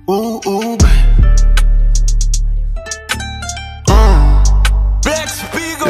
Bae. Black Spigo.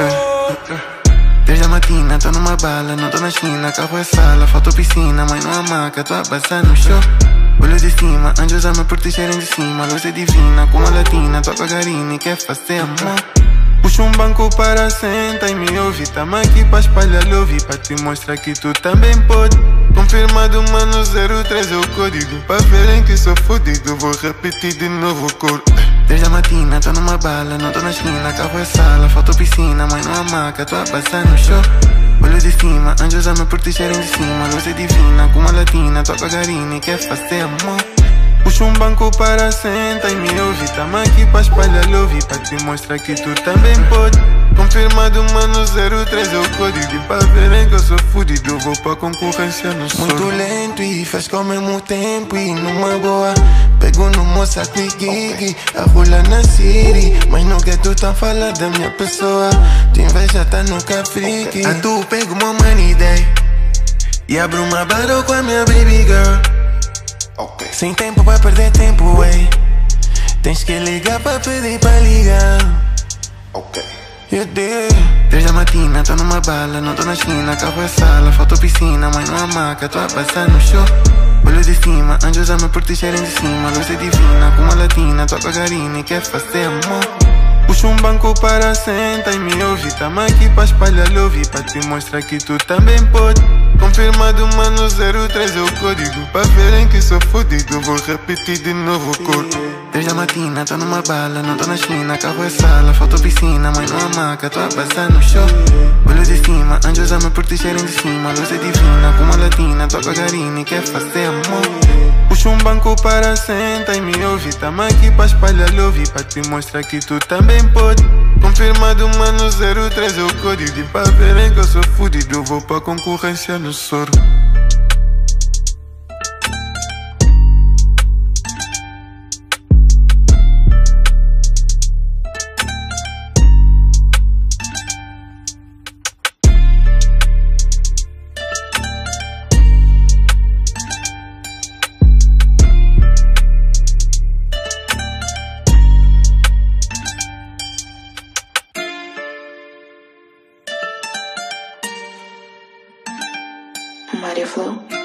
Desde a matina, tô numa bala, não tô na China. Carro é sala, falta piscina, mãe não amaca, tô a passar no show. Olho de cima, anjos amam por te cheirem de cima. Luz é divina, como a latina, tô a garina e quer fazer amor. Puxa um banco para senta e me ouve. Tamo aqui pra espalhar love, pra te mostrar que tu também pode. Confirmado, mano, 03 é o código. Pra verem que sou fodido, vou repetir de novo o coro. Desde a matina, tô numa bala, não tô na esquina. Carro é sala, falta piscina, mãe não amaca, tô a passar no show. Olho de cima, anjos amam por te cheirem de cima. Luz é divina, como a latina, tô a garina e quer fazer amor. Puxa um banco para senta e me ouve. Tamo aqui pra espalhar love, pra te mostrar que tu também pode. Confirmado, mano, 03 é o código. Pra verem que eu sou fudido, vou pra concorrência no soro. Muito lento e faz ao mesmo tempo e numa boa. Pego no moça gig, a rolar na city. Mas não quer tu tá falar da minha pessoa. Tu inveja tá no cafrique. A tu pego uma money day e abro uma battle com a minha baby girl. Okay. Sem tempo pra perder tempo, ei. Tens que ligar pra pedir pra ligar. Ok. Desde a matina, tô numa bala, não tô na China. Carro é sala, falta piscina, mãe não amaca, tô a passar no show. Olho de cima, anjos amam por te cheirem de cima. Luz é divina, como a latina, tô a garina e quer fazer amor. Puxa um banco para senta e me ouve. Tamo aqui pra espalhar love, pra te mostrar que tu também pode. Confirmado, mano, 03 é o código. Pra verem que sou fodido, vou repetir de novo o coro. Desde a matina, tô numa bala, não tô na China. Carro é sala, falta piscina, mãe não amaca, tô a passar no show. Olho de cima, anjos amam por te cheirem de cima. Luz é divina, como a latina, tô a garina e quer fazer amor. Puxa um banco para senta e me ouve. Tamo aqui pra espalhar love, pra te mostrar que tu também pode. Confirmado, mano, 03 é o código. Pra verem que eu sou fudido, vou pra concorrência no soro. Maria Flow.